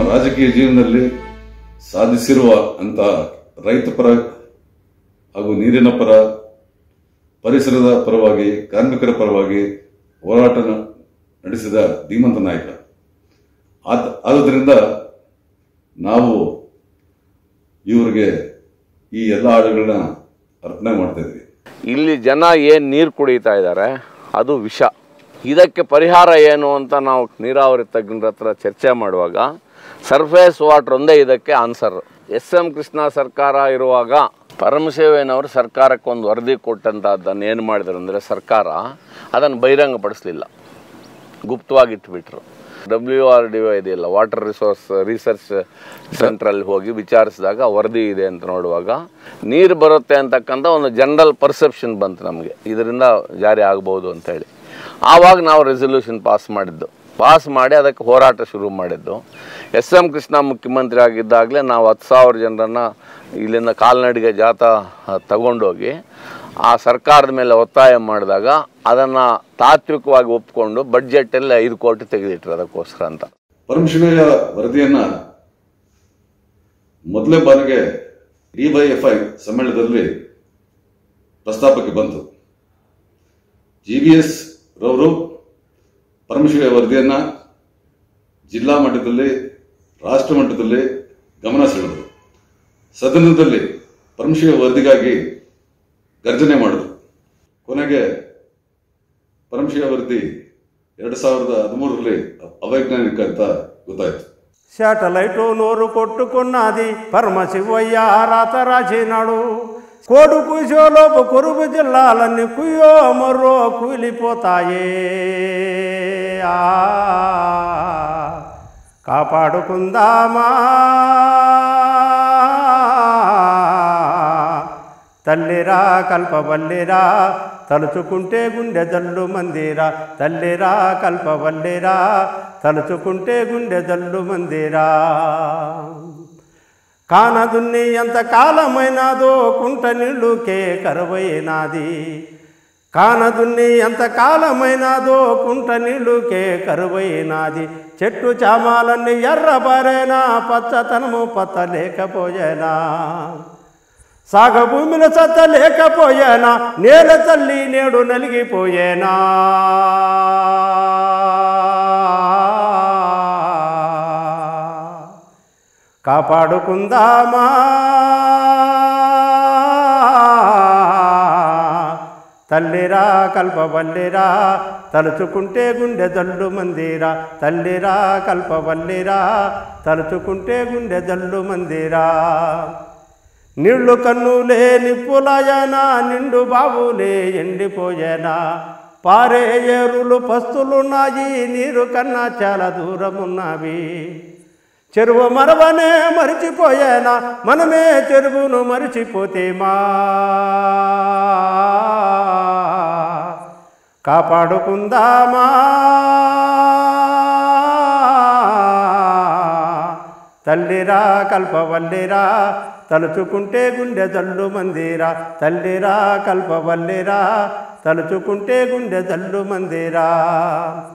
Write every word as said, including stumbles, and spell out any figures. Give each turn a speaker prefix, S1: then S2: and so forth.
S1: ರಾಜಕೀಯ ಜೀವನದಲ್ಲಿ ಸಾಧಿಸಿರುವ ಅಂತ ರೈತ ಪರ ಹಾಗೂ ನೀರಿನ ಪರ, ಪರಿಸರದ ಪರವಾಗಿ, ಕಾರ್ಮಿಕರ ಪರವಾಗಿ ಹೋರಾಟ ನಡೆಸಿದ ಧೀಮಂತ ನಾಯಕ. ಆದುದರಿಂದ ನಾವು ಇವರಿಗೆ ಈ ಎಲ್ಲ ಹಾಡುಗಳನ್ನ ಅರ್ಪಣೆ ಮಾಡ್ತಾ ಇದ್ವಿ.
S2: ಇಲ್ಲಿ ಜನ ಏನು ನೀರು ಕುಡಿತಾ ಇದ್ದಾರೆ ಅದು ವಿಷ. ಇದಕ್ಕೆ ಪರಿಹಾರ ಏನು ಅಂತ ನಾವು ನೀರಾವರಿ ತಜ್ಞರ ಹತ್ರ ಚರ್ಚೆ ಮಾಡುವಾಗ ಸರ್ಫೇಸ್ ವಾಟರ್ ಒಂದೇ ಇದಕ್ಕೆ ಆನ್ಸರ್. ಎಸ್ ಎಂ ಕೃಷ್ಣ ಸರ್ಕಾರ ಇರುವಾಗ ಪರಮಶಿವಯ್ಯನವರು ಸರ್ಕಾರಕ್ಕೆ ಒಂದು ವರದಿ ಕೊಟ್ಟಂಥದ್ದನ್ನು ಏನು ಮಾಡಿದ್ರು ಅಂದರೆ ಸರ್ಕಾರ ಅದನ್ನು ಬಹಿರಂಗಪಡಿಸಲಿಲ್ಲ, ಗುಪ್ತವಾಗಿಟ್ಬಿಟ್ರು. ಡಬ್ಲ್ಯೂ ಆರ್ ಡಿ ಒ ಇದೆಯಲ್ಲ, ವಾಟರ್ ರಿಸೋರ್ಸ್ ರಿಸರ್ಚ್ ಸೆಂಟ್ರಲ್ಲಿ ಹೋಗಿ ವಿಚಾರಿಸಿದಾಗ ವರದಿ ಇದೆ ಅಂತ ನೋಡುವಾಗ ನೀರು ಬರುತ್ತೆ ಅಂತಕ್ಕಂಥ ಒಂದು ಜನರಲ್ ಪರ್ಸೆಪ್ಷನ್ ಬಂತು ನಮಗೆ, ಇದರಿಂದ ಜಾರಿ ಆಗ್ಬೋದು ಅಂತೇಳಿ. ಆವಾಗ ನಾವು ರೆಸಲ್ಯೂಷನ್ ಪಾಸ್ ಮಾಡಿದ್ದು. ಪಾಸ್ ಮಾಡಿ ಅದಕ್ಕೆ ಹೋರಾಟ ಶುರು ಮಾಡಿದ್ದು. ಎಸ್ ಎಂ ಕೃಷ್ಣ ಮುಖ್ಯಮಂತ್ರಿ ಆಗಿದ್ದಾಗಲೇ ನಾವು ಹತ್ತು ಸಾವಿರ ಜನರನ್ನು ಇಲ್ಲಿಂದ ಕಾಲ್ನಡಿಗೆ ಜಾಥಾ ತಗೊಂಡೋಗಿ ಆ ಸರ್ಕಾರದ ಮೇಲೆ ಒತ್ತಾಯ ಮಾಡಿದಾಗ ಅದನ್ನು ತಾತ್ವಿಕವಾಗಿ ಒಪ್ಪಿಕೊಂಡು ಬಡ್ಜೆಟಲ್ಲಿ ಐದು ಕೋಟಿ ತೆಗೆದಿಟ್ರು ಅದಕ್ಕೋಸ್ಕರ ಅಂತ.
S1: ಪರಮಶಿವಯ್ಯ ವರದಿಯನ್ನ ಮೊದಲೇ ಬಾರಿಗೆ ಡಿ ವೈ ಎಫ್ ಐ ಸಮ್ಮೇಳನದಲ್ಲಿ ಪ್ರಸ್ತಾಪಕ್ಕೆ ಬಂತು. ಜಿ ವಿ ಎಸ್ ರವರು ಪರಮಶಿವಯ್ಯ ವರದಿಯನ್ನ ಜಿಲ್ಲಾ ಮಟ್ಟದಲ್ಲಿ, ರಾಷ್ಟ್ರ ಮಟ್ಟದಲ್ಲಿ ಗಮನ ಸೆಳೆದರು. ಸದನದಲ್ಲಿ ಪರಮಶಿವಯ್ಯ ವರದಿಗಾಗಿ ಗರ್ಜನೆ ಮಾಡಿದ್ರು. ಕೊನೆಗೆ ಪರಮಶಿವಯ್ಯ ವರದಿ ಎರಡು ಸಾವಿರದ ಹದಿಮೂರರಲ್ಲಿ ಅವೈಜ್ಞಾನಿಕ ಅಂತ ಗೊತ್ತಾಯ್ತು.
S3: శాటిలైట్ నోరు కొట్టుకున్నది పరమశివయ్య రాత రాసినాడు. కోడు కుషోలోపు కురుబు జిల్లాలన్నీ కుయ్యో మర్రో కూలిపోతాయే. కాపాడుకుందామా తల్లిరా కల్పవల్లిరా, తలుచుకుంటే గుండె జల్లు మందిరా. తల్లిరా కల్పవల్లిరా, తలుచుకుంటే గుండె జల్లు మందిరా. కానదున్ని ఎంత కాలమైనాదో కుంట నీళ్ళుకే కరువైనాది. కానదున్ని ఎంత కాలమైనాదో కుంట నీళ్ళుకే కరువైనాది. చెట్టు చామాలన్నీ ఎర్రబారేనా, పచ్చతనము పచ్చ లేకపోయేనా. సాగ భూమిలో సత్త లేకపోయేనా, నేల తల్లి నేడు నలిగిపోయేనా. కాపాడుకుందామా తల్లిరా కల్పవల్లిరా, తలుచుకుంటే గుండె జల్లు మందిరా. తల్లిరా కల్పవల్లిరా, తలుచుకుంటే గుండె జల్లు మందిరా. నీళ్లు కన్నులే నిప్పులాయనా, నిండు బావులే ఎండిపోయేనా. పారే ఏరులు పస్తులున్నాయి, నీరు కన్నా చాలా దూరమున్నవి. చెరువు మరవనే మరిచిపోయేనా, మనమే చెరువును మరిచిపోతేమా. కాపాడుకుందామా తల్లిరా కల్పవల్లిరా, తలుచుకుంటే గుండె జల్లు మందిరా. తల్లిరా కల్పవల్లిరా, తలుచుకుంటే గుండె జల్లు మందిరా.